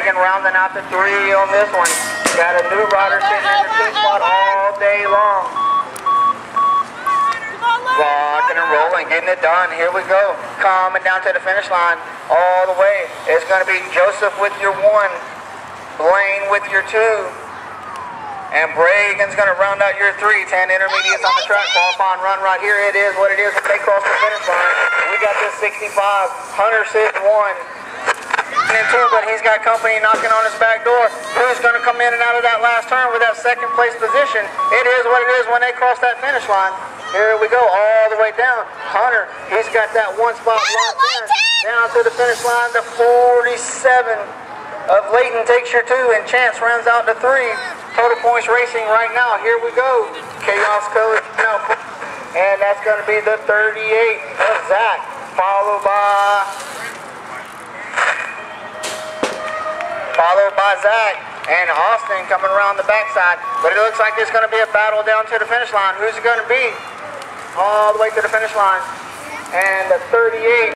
Reagan rounding out the 3 on this one. Got a new rider sitting in the 2 spot all day long. Rocking and rolling, getting it done. Here we go. Coming down to the finish line all the way. It's going to be Joseph with your 1. Blaine with your 2. And Reagan's going to round out your 3. 10 intermediates on the track. Qualifying run right here. It is what it is when they cross the finish line. We got this 65. Hunter sitting 1. And 2, but he's got company knocking on his back door. Who's going to come in and out of that last turn with that 2nd place position? It is what it is when they cross that finish line. Here we go, all the way down. Hunter, he's got that 1 spot locked in. Down to the finish line, the 47 of Layton takes your 2, and Chance rounds out the 3. Total points racing right now. Here we go. Chaos Coach now. And that's going to be the 38 of Zach, followed by Zack and Austin coming around the backside. But it looks like it's going to be a battle down to the finish line. Who's it going to be? All the way to the finish line. And the 38